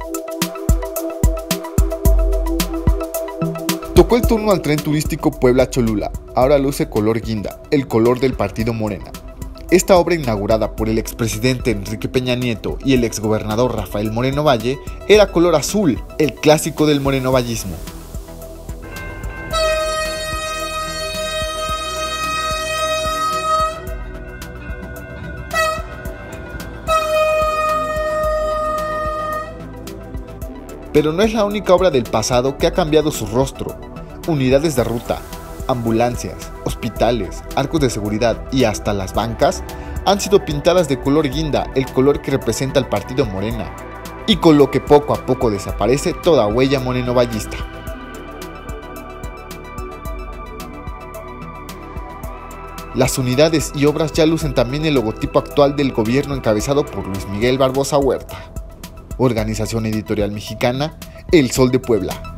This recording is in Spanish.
Tocó el turno al tren turístico Puebla-Cholula, ahora luce color guinda, el color del partido Morena. Esta obra, inaugurada por el expresidente Enrique Peña Nieto y el exgobernador Rafael Moreno Valle, era color azul, el clásico del morenovallismo. Pero no es la única obra del pasado que ha cambiado su rostro. Unidades de ruta, ambulancias, hospitales, arcos de seguridad y hasta las bancas han sido pintadas de color guinda, el color que representa al partido Morena, y con lo que poco a poco desaparece toda huella morenovallista. Las unidades y obras ya lucen también el logotipo actual del gobierno encabezado por Luis Miguel Barbosa Huerta. Organización Editorial Mexicana, El Sol de Puebla.